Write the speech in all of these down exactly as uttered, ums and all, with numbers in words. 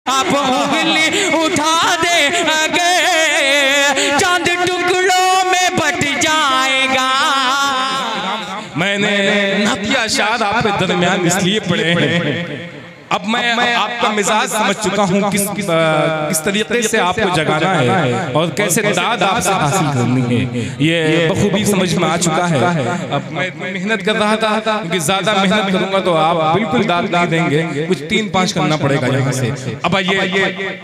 आप उंगली उठा दे अगे चांद टुकड़ों में बट जाएगा। मैंने नदिया शायद आपके दरमियान इसलिए पढ़े हैं, अब मैं, मैं आपका मिजाज समझ चुका हूँ किस किस, किस तरीके से आपको जगाना है और कैसे दाद आपसे हासिल करनी है, ये बखूबी समझ में आ चुका है। अब मैं मेहनत कर रहा था क्योंकि ज्यादा मेहनत करूंगा तो आप बिल्कुल दाद नहीं देंगे, कुछ तीन पांच करना पड़ेगा यहाँ से। अब आइए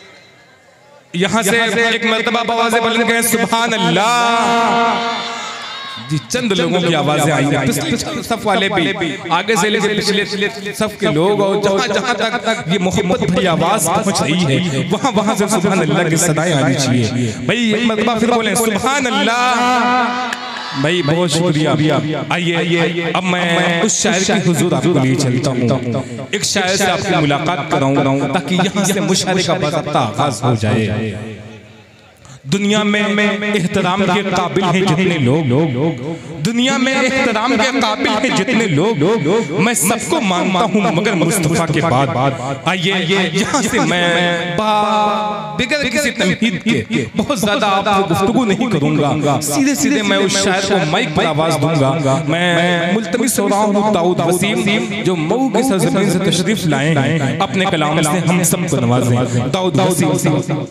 यहाँ से एक मर्तबा आवाज़ें बुलंद सुभान अल्लाह जी। चंद लोगों की आवाजें आई हैं, पिछले सफ वाले भी, आगे से लेकर पिछले सफ के लोग, और जहां जहां तक ये मोहब्बत भरी आवाज पहुंच रही है वहां वहां से सुभान अल्लाह की सदाएं आनी चाहिए। भाई एक मरतबा फिर बोले सुभान अल्लाह। भाई बहुत शुक्रिया। आइए अब मैं उस शायर की हुजूर आपको लिए चलता हूँ, एक शायर से आपकी मुलाकात कराऊं ताकि यहाँ से मुशायरे का बाकायदा आगाज हो जाए। दुनिया में में एहतराम के काबिल हैं जितने लोग, दुनिया में एहतराम के काबिल हैं जितने लोग, मैं सबको मानता हूँ मगर मुस्तफा के बाद। आइए यहाँ से मैं बगैर किसी तमहीद के बहुत ज्यादा आपको गुफ्तगू नहीं करूंगा, सीधे सीधे मैं उस शायर को माइक पर आवाज दूंगा। मैं मुल्तमिस हो रहा हूँ दाऊद वसीम जो मऊ की सरजमीन से तशरीफ लाए हैं, अपने कलाम से हम सबको नवाजें। दाऊद वसीम।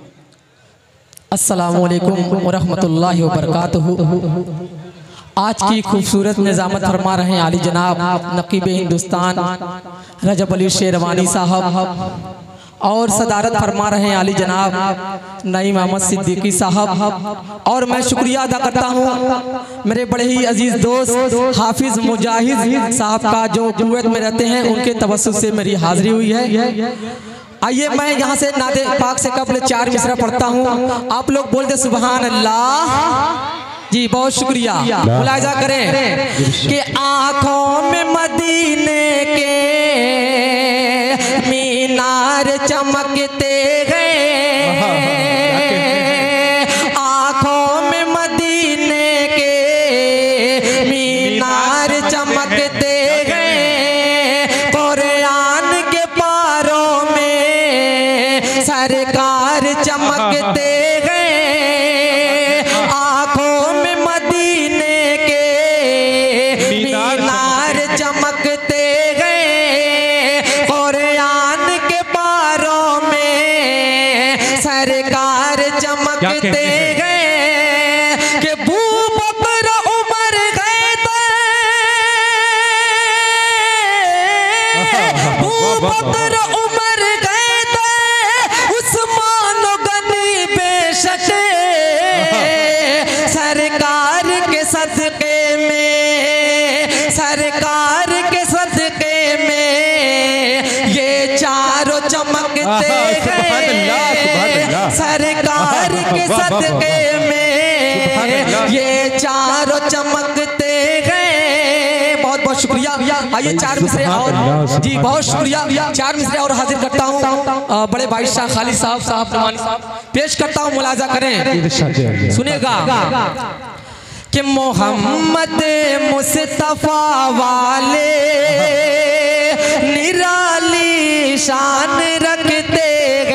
अस्सलामु अलैकुम व रहमतुल्लाहि व बरकातुहू। आज की खूबसूरत निज़ामत फरमा रहे हैं आली जनाब नकीब हिंदुस्तान रजब अली शेरवानी साहब, और सदारत फरमा रहे हैं आली जनाब नईम अहमद सिद्दीकी साहब। और मैं शुक्रिया अदा करता हूँ मेरे बड़े ही अजीज दोस्त हाफिज मुजाहिद साहब का जो कुवैत में रहते हैं, उनके तवस्सुत से मेरी हाजिरी हुई है। आइए मैं यहाँ से नादे पाक से कबल चार मिसरा पढ़ता हूँ, आप लोग बोलते सुभान अल्लाह जी। बहुत शुक्रिया। मुलाहिजा करें कि आँखों में मदीने के मीनार चमकते गए, आँखों में मदीने के मीनार चमकते सरकार चमकते गए, आँखों में मदीने के मीनार चमकते गए, कुरान के पारों में सरकार चमकते गए। कि बू बकर उमर गए थे, बू बकर उमर गए सरकार के सदके में, सरकार के सदके में ये चारों चमकते गए, सरकार के सदके में ये चारों चमकते गए। बहुत बहुत शुक्रिया। आइए चार मिसरे और जी, बहुत शुक्रिया। चार मिसरे और हाजिर करता हूँ बड़े भाई शाह खालिद साहब साहब रवानी साहब पेश करता हूँ, मुलाजा करें सुनेगा। कि मोहम्मद मुस्तफा वाले निराली शान रखते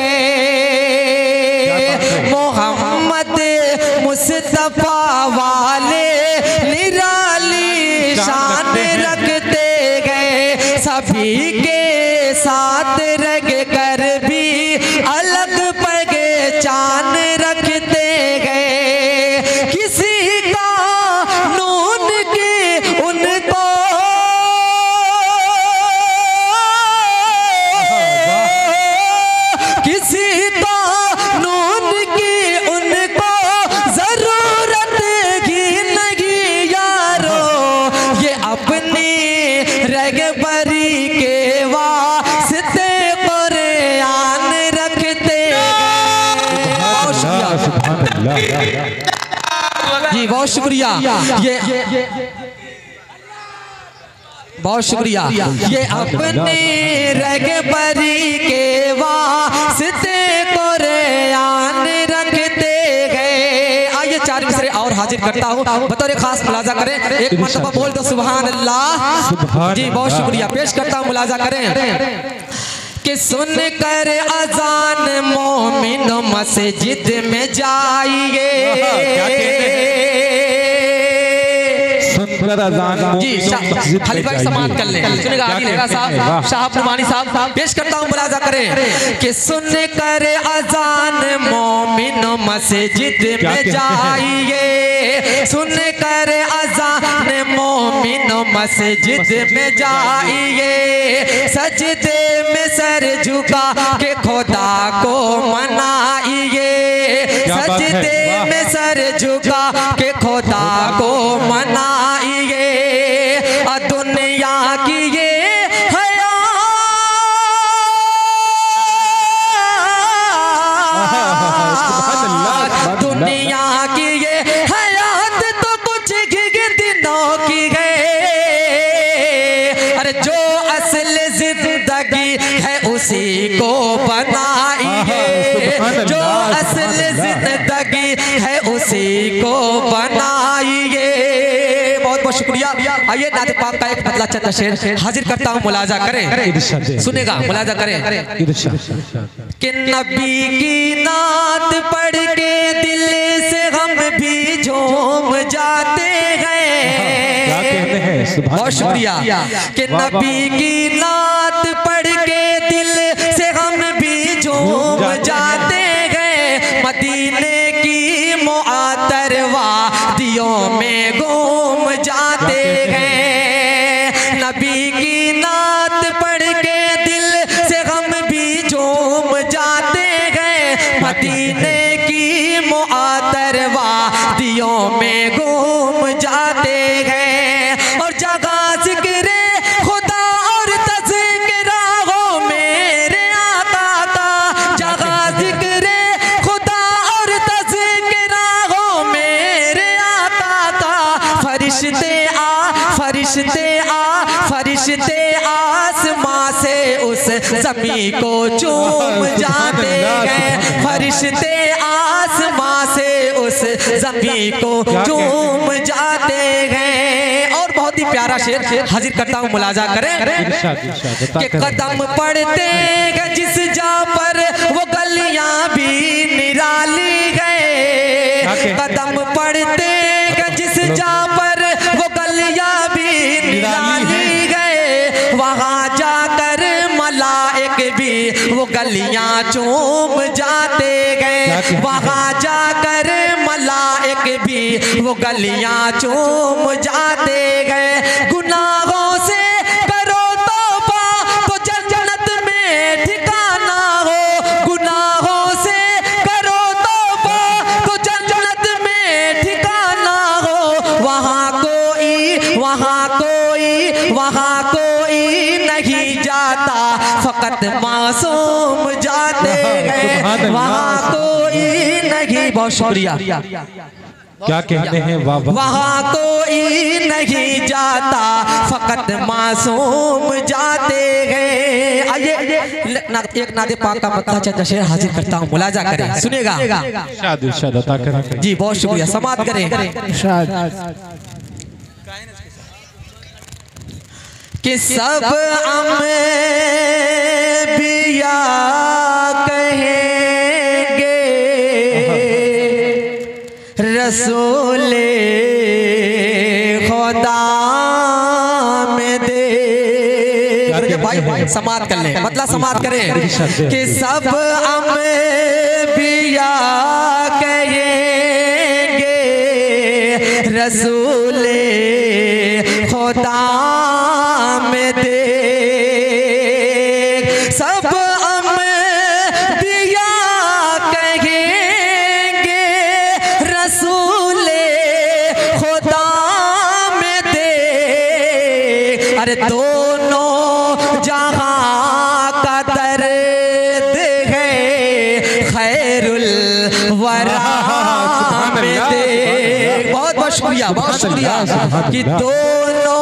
गए, मोहम्मद मुस्तफा वाले निराली शान रखते गए। सभी के साथ रह कर भी अलग पहचान रखते गए, किसी का नून की उनको किसी का नून की उनको जरूरत ही नहीं यारो, ये अपनी रगबरी के वास्ते कुरान रखते जी। बहुत शुक्रिया। ये बहुत शुक्रिया। ये अपने रगबरी के वास्ते कुरान रखते गए। आइए चार मिसरे और हाजिर करता हूँ, बतौर खास मुलाजा करें, एक मरतबा बोल दो सुभान अल्लाह जी। बहुत शुक्रिया। पेश करता हूँ, मुलाजा करें कि कि सुन कर अजान मोमिन मस्जिद में जाइए। जी खाली भाई समाप्त कर लें, सुनेगा आगे लेगा साहब साहब नुमानी साहब पेश करता हूँ, मुलाजा करें कि सुन कर अजान मोमिन मस्जिद में जाइए। सुन कर अजान मोमिन मस्जिद में जाइए। सजदे में सर झुका के खुदा को मनाइए। सजदे में सर झुका के खुदा को मनाइए। दुनिया की ये दुनिया की ये हयात तो कुछ दिनों की है। अरे जो असल जिंदगी है उसी को बनाइए। जो असल जिंदगी है उसी को बनाइए। बहुत बहुत शुक्रिया। आइए नात पाक का एक पतला चंद शेर हाजिर करता हूँ, मुलाजा करें, सुनेगा, मुलाजा करें कि नबी की नात पढ़ के दिल से हम भी झूम जाते हैं। बहुत शुक्रिया। कि नबी की नात पढ़ के दिल से हम भी झूम जाते हैं। मदीने की मुआतर वादियों में घूम जाते हैं। नबी की नात पढ़ के दिल से हम भी झूम जाते हैं। मदीने की मुआतर वादियों में घूम जाते हैं। और जगह जिक्र खुदा और तज़किरा हो मेरे आका का। जगह जिक्र खुदा और तज़किरा हो मेरे आका का। फरिश्ते आ फरिश्ते आ फरिश्ते आसमां से उस ज़मीं को चूम जाते हैं। फरिश्ते आसमां से उस ज़मीं को चूम जाते हैं। और बहुत ही प्यारा शेर हाजिर करता हूँ, मुलाजा करें कि कदम पड़ते हैं जिस जा पर वो गलियां भी निराली गए। कदम पड़ते हैं जिस जा पर वो गलियां भी निराली गए। वहाँ जाकर मलाइक भी वो गलियां चूम जाते गए। वहाँ जाकर मलाइक भी वो गलियां चूम जाते गए। गुनाहों से करो तौबा तो जन्नत में ठिकाना हो। गुनाहों से करो तौबा तो जन्नत में ठिकाना हो। वहाँ कोई वहाँ कोई वहाँ कोई नहीं जाता, फकत मासूम जाते हैं। वहाँ कोई नहीं। बहुत शुक्रिया। क्या कहते हैं वाह। वहाँ कोई नहीं जाता, फकत मासूम जाते हैं। आइए एक नादे पाक का पतला चंद शेर हाजिर करता हूँ, मुलाजा करें, सुनेगा। इरशाद इरशाद अता करें। जी बहुत शुक्रिया, समाप्त करें कि सब अंबिया कहेंगे रसूले खुदा में दे। भाई समाप्त कर लें, मतलब समाप्त करें कि सब अंबिया कहेंगे रसूले खुदा में दे। सब अंबिया कहेंगे रसूले खुदा में दे। अरे दोनों जहां का दर्द है खैरुल वरा में दे। बहुत बहुत शुक्रिया, बहुत शुक्रिया कि दोनों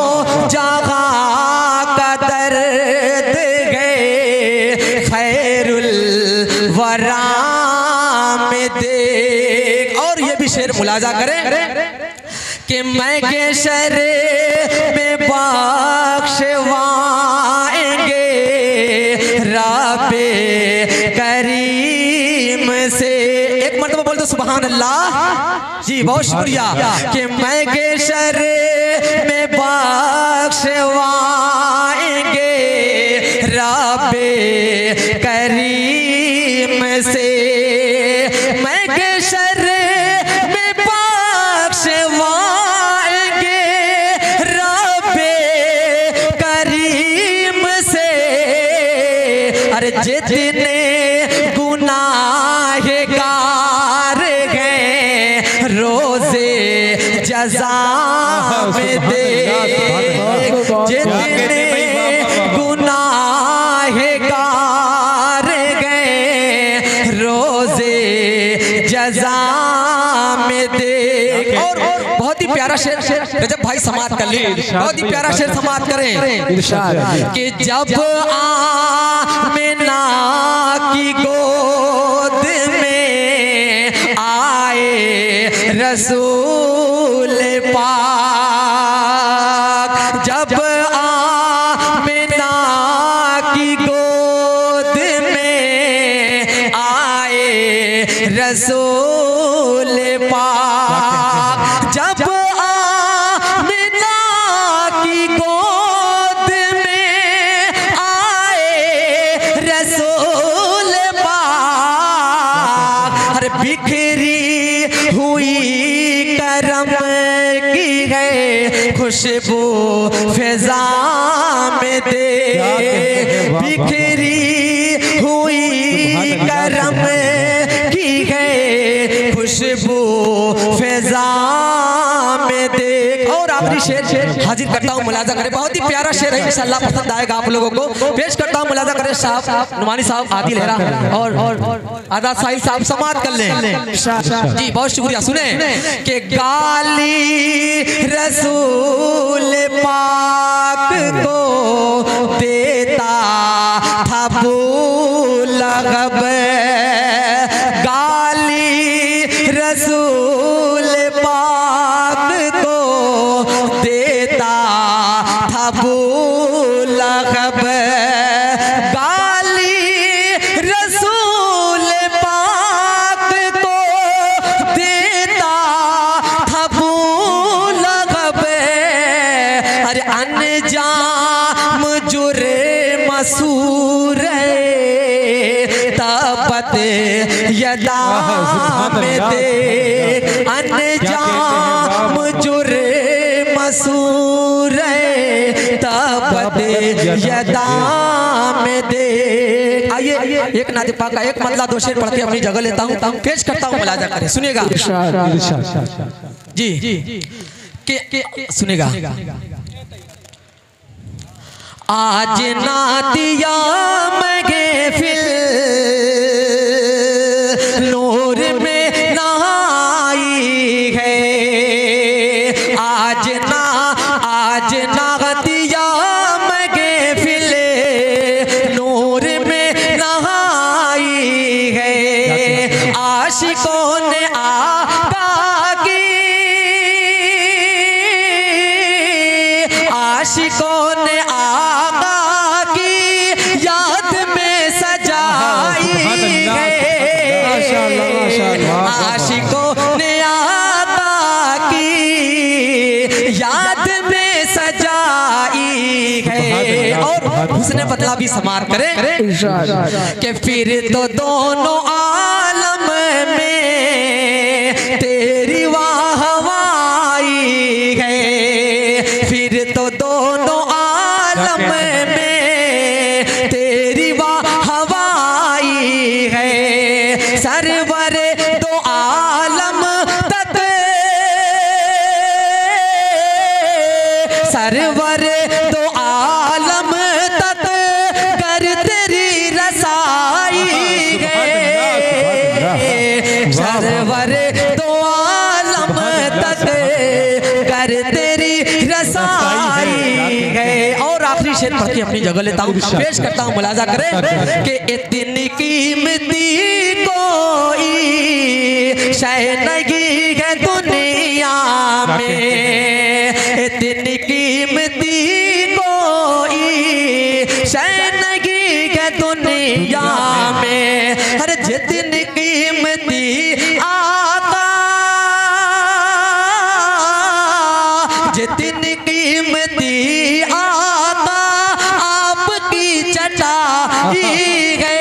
जहां का दर्द है खैरुल वरा में दे। और ये भी शेर मुलाजा करें कि मैं के शर में बख्शवाएंगे रा सुभान अल्लाह जी, बहुत शुक्रिया। कि मैं केशर में बख्शवाएंगे रब्बे करीम से, मैं केशर में बख्शवाएंगे रब्बे करीम से। अरे जितने गुनाहगार हैं रोज़े जज़ा में देख, जितने गुनाहगार हैं रोज़े जज़ा में देख। और बहुत ही प्यारा शेर रजब भाई समाप्त कर ले, बहुत ही प्यारा शेर समाप्त करें कि जब आमिना की गोद में आए रसूल पाक, जब आमिना की गोद में आए रसूल पाक, जब आमिना की गोद में आए रसूल पाक, हर बिखरी हुई करम की है खुशबू फिजा में दे, बिखरी हुई करम की है खुशबू फिजा में दे। और आखिरी शेर हाजिर करता हूँ, मुलाजा करें, बहुत ही प्यारा शेर है, इंशाअल्लाह पसंद आएगा आप लोगों को। पेश करता हूँ, मुलाजा करें साहब, नुमानी साहब, आदि लहरा और आजाद साहिल साहब समाप्त कर लें जी, बहुत शुक्रिया। सुने कि गाली रसूल पाक को देता था अबू लहब, गाली रसूल पाक को देता था अबू लहब, गाली रसूल पाक को देता था अबू लहब। अरे अनजाम जुरे मसूर तबत यदा में दे, अनजाम जुरे मसूर तबत यदा में दे। आइए एक नाते पाक का एक मतला दो शेर पढ़ के अपनी जगह लेता हूँ, पेश करता हूँ, मुलाजा करें, सुनिएगा जी के, के सुनिएगा। आज ना दिया मगे फिल नूर में नहाई है, आज ना आज ना दिया मगे फिल नूर में नहाई है। आशिकों ने आका की, आशिकों ने आका की याद में सजाई है, आशिकों ने आका की याद में सजाई है। और उसने बदला भी समार करे कि फिर तो दोनों आलम में तेरी वाहवाई है, फिर तो दोनों आलम में तेरी वाहवाई है। सरवरे दो आलम तक, सरवरे दो आलम तक कर तेरी रसाई है, सरवरे दो आलम तक कर तेरी रसाई है। और आखिरी शेर पढ़ के अपनी जगह लेता हूँ, पेश करता हूँ, मुलाजा करें कि इतनी कीमती कोई शय नहीं है दुनिया में, इतनी कीमती कोई शय नहीं है दुनिया में। हर जितनी कीमती आका जितनी कीमती आता आपकी चटाई है।